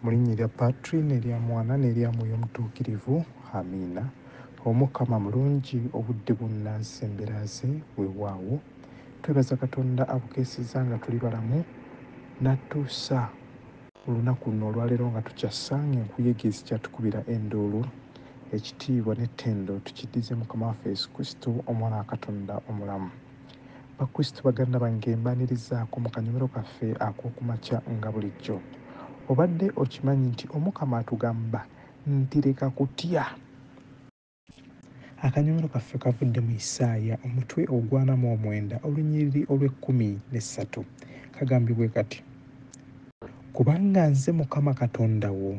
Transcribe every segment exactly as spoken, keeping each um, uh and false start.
Mu linnya erya Patri n'erya Mwana n'erya Mwoyo Omutuukirivu, amiina. Omukama mulungi, obudde bunnansemberaaze weewaawo. Twebaza Katonda abukeesezza nga tuli balamu n'atuusa olunaku luno olwaleero nga tukyasange enkuyege zikyatukubira enduulu. Ekitiibwa n'ettendo tukiddize Mukama waffe Yesu Kristo, Omwana wa Katonda omulamu. Bakristo baganda bange, mbaanirizaako mu kanyomero kaffe ak'okumakya nga bulijjo. Obadde okimanyi nti Omukama atugamba nti leka kutya? Akanyomero kaffe kavudde mu Isaaya omutwe ogwana mu omwenda olunyiriri olw'ekkumi n'essatu. Kagambye bwe kati: kubanga nze Mukama Katonda wo,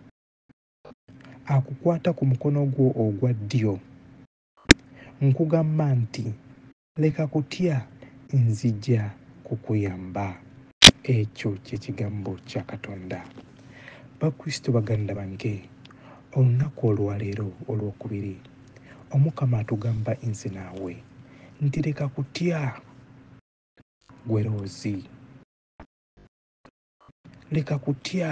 akukwata ku mukono gwo ogwa ddyo, nkugamba nti leka kutya, nzija kukuyamba. Ekyo kye kigambo kya Katonda. Bakristo baganda bange, olunaku olwaleero olwokubiri, Omukama atugamba nze naawe nti leka kutya gwe loozi, leka kutya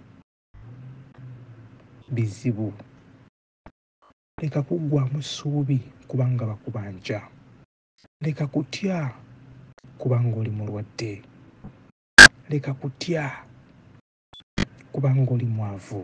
bizibu, leka kuggwaamu ssuubi kubanga bakubanja, leka kutya kubanga oli mulwadde, leka kutya kubanga oli mwavu.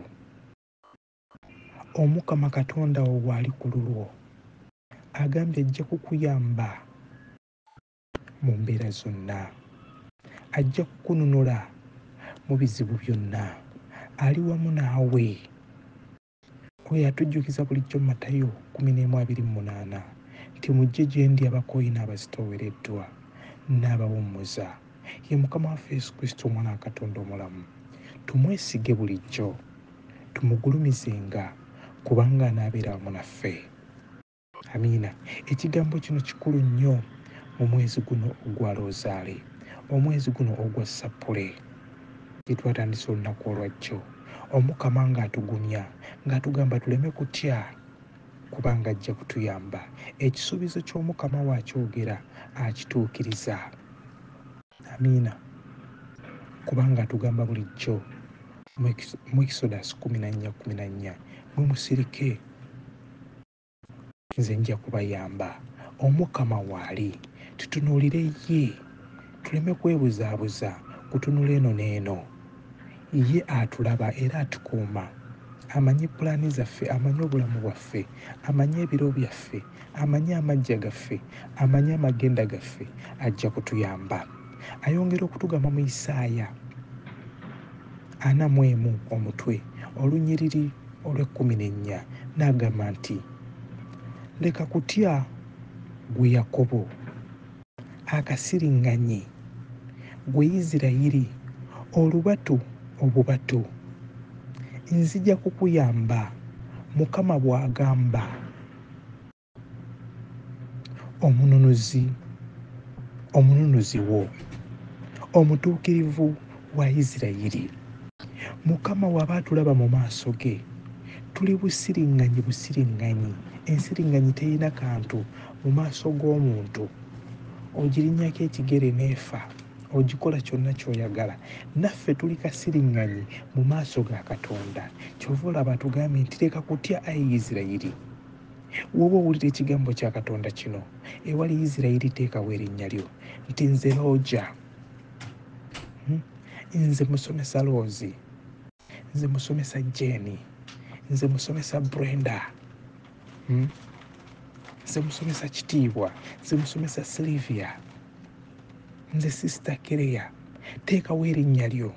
Omukama Katonda wo bw'ali ku lulwo, agambye ajja kukuyamba mu mbeera zonna, ajja kukununula mu bizibu byonna, ali wamu naawe. Oyo atujjukiza bulijjo mu Matayo kumi n'emu abiri mu munaana nti mujje gye ndi abakooyi n'abazitoowereddwa, n'abawummuza. Ye Mukama waffe Yesu Kristo, Omwana wa Katonda omulamu. Tumwesige bulijjo, tumugulumizenga kubanga anaabeera wamu naffe. Amiina. Ekigambo kino kikulu nnyo mu mwezi guno ogwa Loozaale, omwezi guno ogwa Sappule gye twatandise olunaku olwajjo. Omukama ng'atugumya, ng'atugamba tuleme kutya kubanga ajja kutuyamba. Ekisuubizo ky'Omukama bw'akyogera akituukiriza. Amiina. Kubanga atugamba bulijjo mu Exodus kumi na nnya kumi na nnya, mwe musirike, nze nja kubayamba. Omukama waali, tutunuulire ye, tuleme kwebuzaabuza kutunula eno n'eno. Ye atulaba era atukuuma, amanyi pulaani zaffe, amanyi obulamu bwaffe, amanyi ebiro byaffe, amanyi amajja gaffe, amanyi amagenda gaffe, ajja kutuyamba. Ayongera okutugamba mu Isaaya ana mu emu omutwe olunyiriri olw'ekkumi n'ennya, n'agamba nti leka kutya ggwe Yakobo, akasiriŋŋanyi, ggwe Isirayiri, olubatu obubatu, nzija kukuyamba, Mukama bw'agamba, omununuzi omununuzi wo, omutuukirivu wa Isirayiri. Mukama bw'aba atulaba mu maaso ge, tuli busiriŋŋanyi busiriŋŋanyi. Ensiriŋŋanyi terina kantu mu maaso g'omuntu. Ogirinnyako ekigere n'efa, ogikola kyonna ky'oyagala. Naffe tuli kasiriŋŋanyi mu maaso ga Katonda. Kyova olaba atugambye nti leka kutya, ayi Isirayiri. Woba owulira ekigambo kya Katonda kino, ewali Isirayiri teekawo erinnya lyo nti nze Looja, hmm? Nze musomesa Loozi, nze musomesa Jeeni, nze musomesa Brenda, hmm? nze musomesa Kitiibwa, nze musomesa Sylvia, nze Sister Kereya. Teekawo erinnya lyo.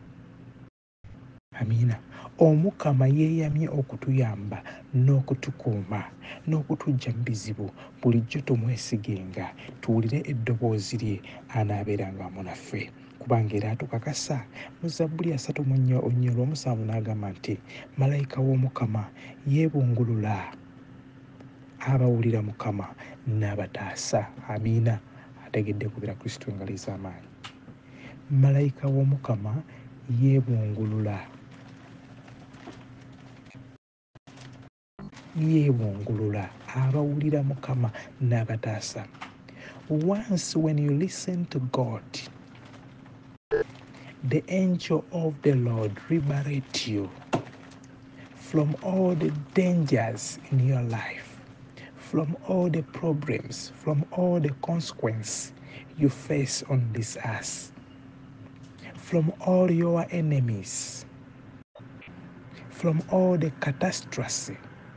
Amiina. Omukama yeeyamye okutuyamba n'okutukuuma n'okutuggya mu bizibu. Bulijjo tumwesigenga, tuwulire eddoboozi lye, anaabeeranga wamu naffe. Kubanga era atukakasa mu Zabbuli asatu mu nnya olunyiriri olw'omusanvu n'agamba nti malayika w'Omukama yeebungulula abawulira Mukama n'abataasa. Amiina. Ategedde kubira Kristo engalo ez'amaanyi. Malayika w'Omukama yeebungulula yeebungulula abawulira Mukama n'abataasa. Once when you listen to God The angel of the Lord liberate you from all the dangers in your life, from all the problems, from all the consequences you face on this earth, from all your enemies, from all the catastrophe.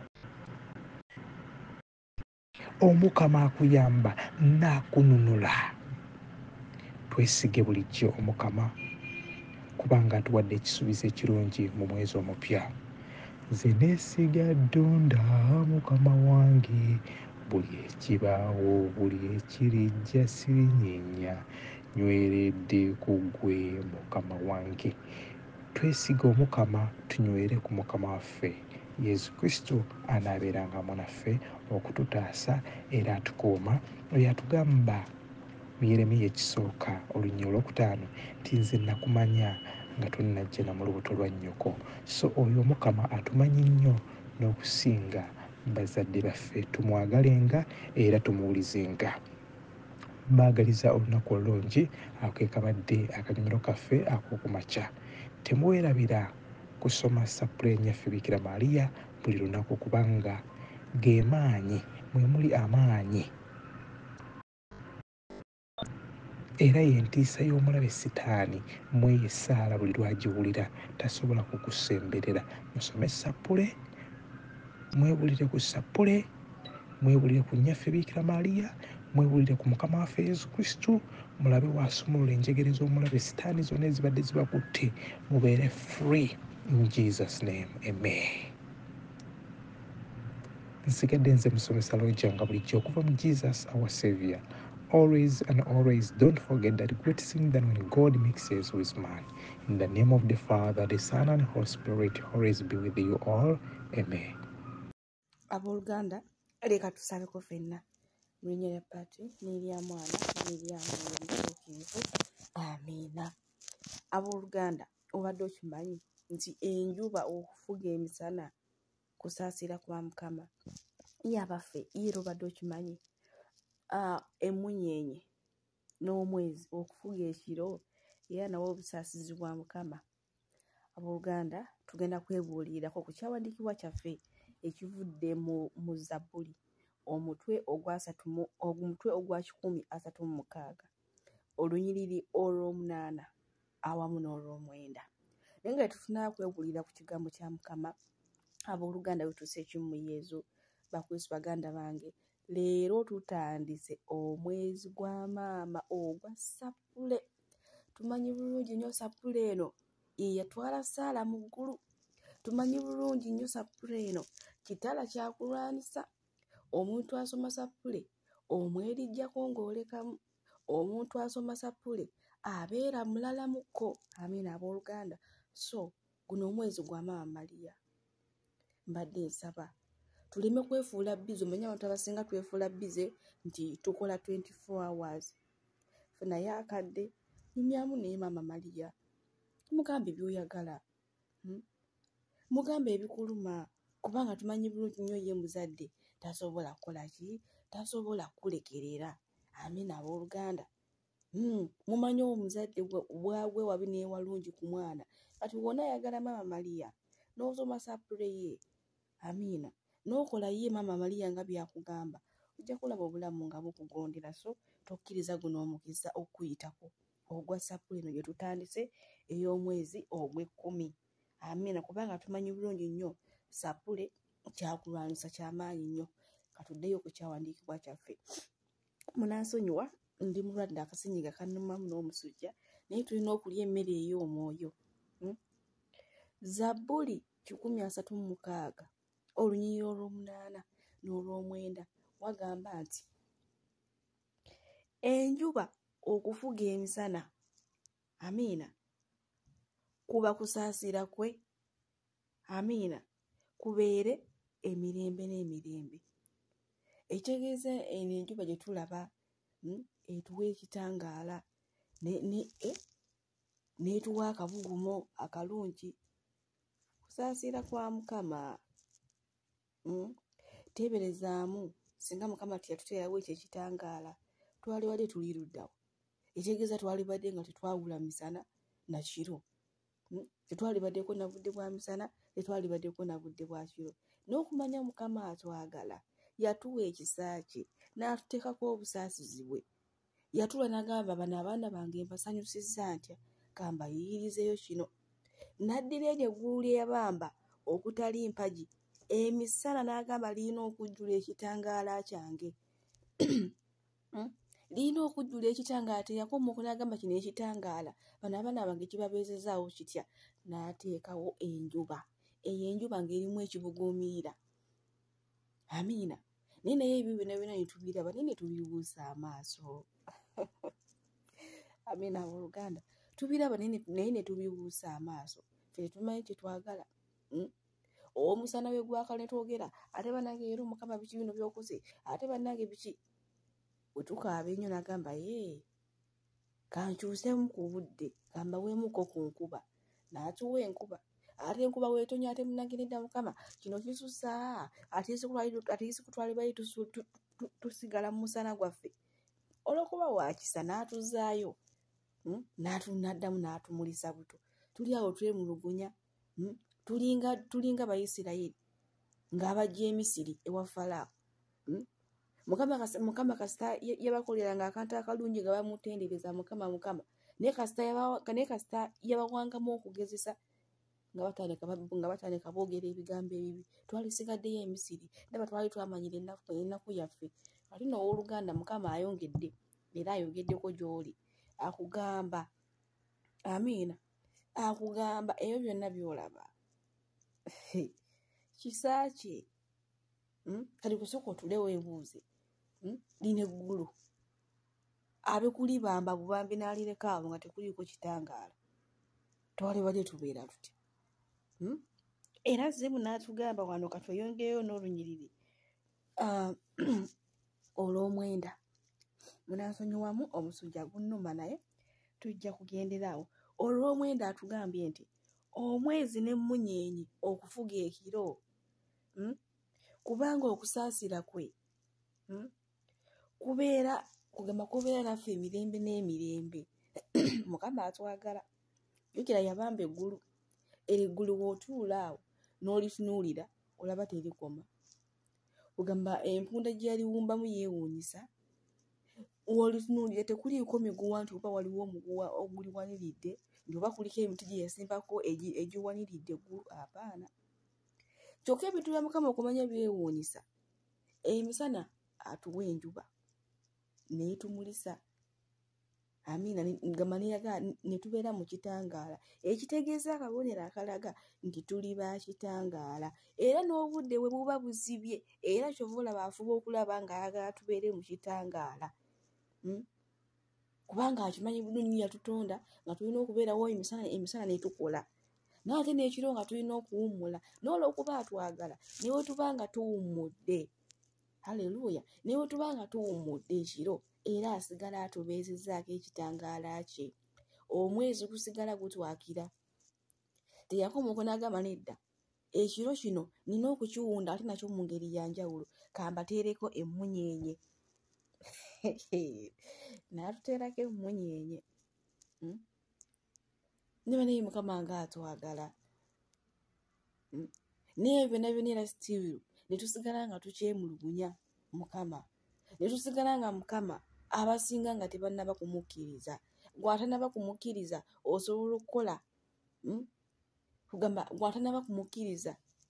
Omukama akuyamba n'akununula. Twesige bulijjo Omukama kubanga atuwadde ekisuubizo ekirungi mu mwezi omupya. Nze neesiga Ddunda Mukama wange, buli ekibaawo buli ekirijja sirinyeenya, nyweredde ku ggwe Mukama wange. Twesiga Omukama, tunywere ku Mukama waffe Yesu Kristo anaabeeranga mu naffe okututaasa era atukuuma. Oyo atugamba mu Yeremiya ekisooka olunya olwokutaano nti nze nakumanya nga tonnajjana mu lubuto lwa nnyoko. So oyo Omukama atumanyi nnyo n'okusinga bazadde baffe. Tumwagalenga era tumuwulizenga. Mbaagaliza olunaku olulungi. Ako ke kabadde akanyomero kaffe ak'okumakya. Temuweerabira kusoma sapule ennyaffe Bikira Maaliya buli lunaku kubanga ge maanyi, mwe muli amaanyi era y'entiisa y'omulabe Sitaani. Mweye Saala buli lwagiwulira tasobola kukusemberera. Musome sapule, mwebulire ku sapule, mwebulire ku nnyaffe Bikira Maaliya, mwebulire ku Mukama waffe Yesu Kristo, mulabe wasumulula enjegere z'omulabe Sitaani zonna ezibadde zibakutte. Mubeere free in Jesus name, amen. Nsigadde nze musomesa Lojjanga bulijjo okuva mu Jesus our Savior. Always and always don't forget that great thing that when God mixes with man. In the name of the Father, the Son and Holy Spirit, always be with you all. Amen. Abooluganda, leka tusabeko ffenna mu linnya lya Paatri n'erya Mwana n'erya Mwoyo Omutuukirivu. Amiina. Abooluganda, obadde okimanyi nti enjuba okufuga emisana kusaasira kwa Mukama? Ye abaffe ye obadde okimanyi? Uh, emunyeenye n'omwezi okufuga ekiro era nawo obusaasizi bwa Mukama. Abooluganda, tugenda kwebuulirako ku kyawandiikibwa kyaffe ekivudde mu, mu Zabbuli omutwe ogwasatu mu omutwe ogwa kikumi asatu mu mukaaga olunyiriri olw'omunaana awamu n'olw'omwenda. Naye nga tufunaa kwebuulira ku kigambo kya Mukama, abooluganda bituuse ekimu mu yeezo bakristo baganda bange. Leero tutandise omwezi gwa maama ogwa Sapule. Tumanyi bulungi nnyo Sapule eno ye yatwala Saala mu ggulu. Tumanyi bulungi nnyo Sapule eno kitala kyakulwanisa. Omuntu asoma Sapule omwerijjako ng'olekamu. Omuntu asoma Sapule abeera mulalamuko. Amiina abooluganda. So guno omwezi gwa maama Maria mbadde nsaba tuleme kwefuula bize. Omanya abantu abasinga twefuula bize nti tukola twenty-four hours. Naye akadde nyumyamu naye maama Maria, mugambe by'oyagala, hmm? Mugambe ebikuluma, kubanga tumanyi bulungi nnyo ye muzadde tasobola kukola ki, tasobola kulekerera. Amiina abooluganda. Hmm. Mumanyi omuzadde bwagwe wabi n'ewalungi ku mwana kati wonna ayagala maama Maria n'osoma Sapule ye. Amiina. N'okola ye maama Maria nga byakugamba, ojja kulaba obulamu nga bukugondera. So tokkiriza guno omukisa okuyitako ogwa Sapule eno gye tutandise ey'omwezi ogw'ekkumi. Amiina. Kubanga tumanyi bulungi nnyo Sapule kyakulwanyisa ky'amaanyi nnyo. Katuddeyo ku kyawandiikibwa kyaffe. Munansonyiwa, ndi mulwadde akasenyiga kannumamu n'omusujja, naye tulina okulya emmere ey'omwoyo. Hmm? Zabbuli kikumi asatu mu mukaaga olunyiriri olw'omunaana n'olw'omwenda wagamba nti enjuba okufuga emisana, amiina, kuba kusaasira kwe, amiina, kubeere emirembe n'emirembe. Ekitegeeza eno enjuba gye tulaba, hmm, etuwa ekitangaala n'etuwa akabugumo akalungi. Kusaasira kwa Mukama. Hmm? Teeberezaamu singa Mukama teyatuteerawo ekyo ekitangaala twali wadde tuli luddawa. Ekitegeeza twali badde nga tetwawula misana nakiro. Tetwalibaddeko na budde bwa misana, tetwalibaddeko na budde bwa kiro. N'okumanya Mukama atwagala yatuwa ekisa kye n'atuteekako obusaasizi bwe. Yatula n'agamba bano abaana bange mbasanyusizza ntya kambayiyirizeyo kino. N'addira eryo eggulu lye yabamba okutali mpagi, emisana n'agamba lirina okujjula ekitangaala kyange. Lirina okujjula ekitangaala, teyakomaako n'agamba kino ekitangaala bano abaana bange kibabeezezaawo kitya. N'ateekawo enjuba, eyo enjuba ng'erimu ekibuguumirira. Amiina. Naye naye ebyo byonna byonna ne tubiraba naye ne tubibuusa amaaso. Amiina abooluganda, tubiraba naye ne tubibuusa amaaso. Ffe tumanyi kye twagala. Omusana we gwaka ne twogera, ate bannange era Mukama biki bino by'okoze, ate bannange biki. Bwe tukaaba ennyo n'agamba yee kankyuseemu ku budde kambaweemuko ku nkuba. N'atuwa enkuba. Ate enkuba weetonya ate munnange nedda Mukama kino kisusa ate isi kutwale bali tusigala mu musana gwaffe. Olw'okuba waakisa n'atuzaayo, n'addamu n'atumulisa buto. Tuli awo twemulugunya, tulinga Abayisirayiri ng'abajja e Misiri ewa Falaawo. Mukama kasita yabakoleranga akantu akalungi nga bamutendereza Mukama Mukama. Naye kasita yabawangamu okugezesa nga batandika boogera ebigambo ebibi, twalisigaddeyo e Misiri ndaba twali twamanyira ennaku yaffe. Ate n'owooluganda Mukama ayongedde era ayogeddeko gy'oli akugamba. Amiina. Akugamba ebyo byonna by'olaba kisa kye. Kati kusooka otule weebuuze, lino eggulu abekulibamba bubambi n'alireka awo nga tekuliiko kitangaala, twalibadde tubeera tutya? Era Zimu n'atugamba wano katweyongereyo n'olunyiriri olw'omwenda. Munansonyiwamu omusujja gunnuma naye tujja kugenderaawo. Olw'omwenda atugambye nti omwezi n'emmunyeenye okufuga ekiro, kubanga okusaasira kwe kubeera kugamba kubeera naffe emirembe n'emirembe. Mukama atwagala. Jjukira yabamba eggulu. Eggulu w'otuula awo n'olitunuulira olaba terikoma. Kugamba empunda gye yaliwumbamu yeewuunyisa, w'olitunuulira tekuliiko miguwa nti oba waliwo omuguwa oguliwaniridde nti oba kuliko emiti gye yasimbako egiwaniridde eggulu. Apaana. Kyokka ebintu bya Mukama okumanya byewuunyisa. Emisana atuwa enjuba n'etumulisa. Amiina. Ngamba ne tubeera mu kitangaala, ekitegeeza akabonero akalaga nti tuli ba kitangaala. Era n'obudde bwe buba buzibye era kyova olaba afuba okulaba ng'ayagala tubeere mu kitangaala. Kubanga akimanyi bulungi yatutonda nga tulina okubeerawo emisana emisana ne tukola. N'ate n'ekiro nga tulina okuwummula. N'olw'okuba atwagala ne bwe tuba nga tuwummudde. Haleluya. Ne bwe tuba nga tuwummudde ekiro era asigala atubeezezzaako ekitangaala kye. Omwezi gusigala gutwakira. Teyakomaako n'agamba nedda ekiro kino nina okukiwunda ate nakyo mu ngeri ya njawulo kambateereko emmunyeenye. N'atuteerako emmunyeenye. Ne banaye Mukama nga atwagala. Naye byonna byonna era sitiiru ne tusigala nga tukyemulugunya Mukama. Ne tusigala nga Mukama abasinga nga tebannaba kumukkiriza. Gw'atanaba kumukkiriza osobola okukola. Kugamba gw'atanaba kumukkiriza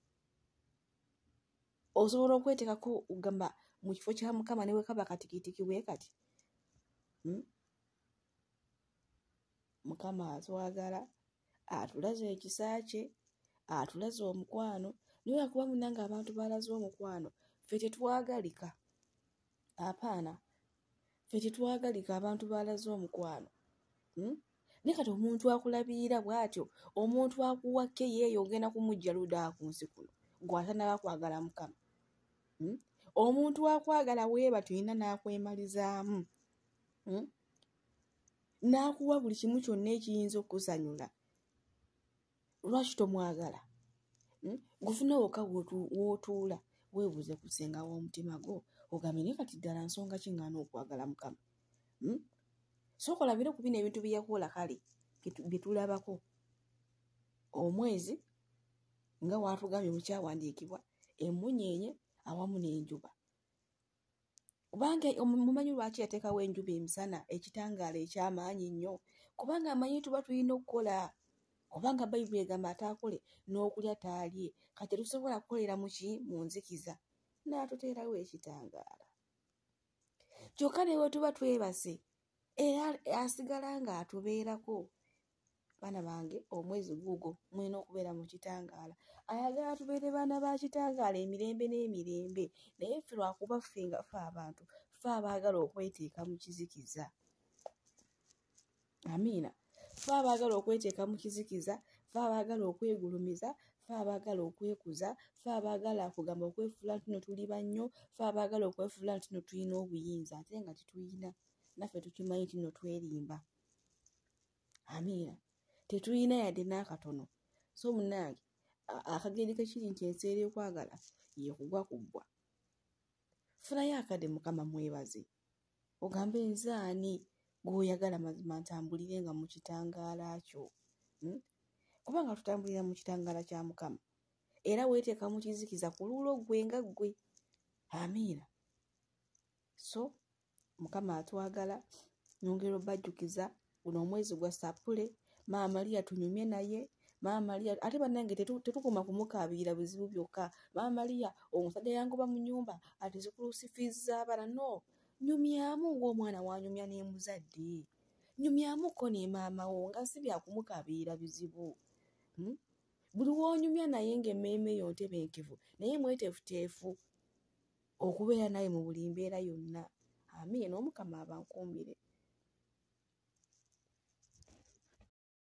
osobola okweteekako kugamba mu kifo kya Mukama ne bwe kaba katikitiki bwe kati. Mukama atwagala, atulaze ekisa kye, atulaze omukwano. Naye lwakuba munnange abantu baalaze omukwano, ffe tetwagalika. Apaana. Ffe tetwagalika abantu baalaze omukwano. Naye kati omuntu akulabirira bw'atyo, omuntu akuwakke yeeyo ogenda kumujja ludda ku nsi kuno, gw'atanaba kwagala Mukama. Omuntu akwagala weeba tulina n'akwemalizaamu. N'akuwa buli kimu kyonna ekiyinza okukusanyula. Lwaki tomwagala? Gufuna wokka w'otuula weebuuze ku ssenga w'omutima gwo ogambye naye kati ddala nsonga ki ngaana okwagala Mukama? Sooka olabire ku bino ebintu bye yakola kale bye tulabako omwezi nga watugambye mu kyawandiikibwa emunyeenye awamu n'enjuba. Kubanga mumanyi lwaki yateekawo enjuba emisana ekitangaala eky'amaanyi nnyo? Kubanga amanyi tuba tulina okukola, kubanga Bayibuli egamba ataakole n'okulya taalye. Kati tusobola kukolera mu ki? Mu nzikiza. N'atuteerawo ekitangaala. Kyokka ne bwe tuba twebase era asigala ng'atubeerako. Baana bange, omwezi guugo mulina okubeera mu kitangaala. Ayagala tubeere baana ba kitangaala emirembe n'emirembe, naye ffe lwakuba ffe nga ffe abantu ffe abaagala okweteeka mu kizikiza. Amiina. Ffe abaagala okweteeka mu kizikiza, ffe abaagala okwegulumiza, ffe abaagala okwekuza, ffe abaagala kugamba okwefuula nti no tuli bannyo, ffe abaagala okwefuula nti no tulina obuyinza ate nga tetulina. Naffe tukimanyi nti no twerimba. Amiina. Tetulina yadde n'akatono. So munnange, akageri kekiri nti enseera ekwagala yeekugwa ku bbwa. Funayo akadde Mukama mwebaze. Ogambe nze ani gw'oyagala mazima ntambulirenga mu kitangaala kyo. Hmm? Kubanga tutambulira mu kitangaala kya Mukama. Era weeteeka mu kizikiza ku luulo ggwe nga ggwe. Amiina. So Mukama atwagala, nyongera obbajjukiza guno omwezi gwa Sapule. Maama Maria tunyumye naye. Maama Maria ate bannange tetukoma kumukaabirira buzibu byokka. Maama Maria omusajja yangoba mu nnyumba ati zikulusifiizi z'abaana. No, nyumyamu ng'omwana wanyumya n'emuzadde. Nyumyamuko ne maama wo nga si bya kumukaabirira bizibu. Hmm? Buli w'onyumya naye ng'emmeeme yo ntebenkevu naye mweteefuteefu okubeera naye mu buli mbeera yonna. Amiina. Omukama abankuumire.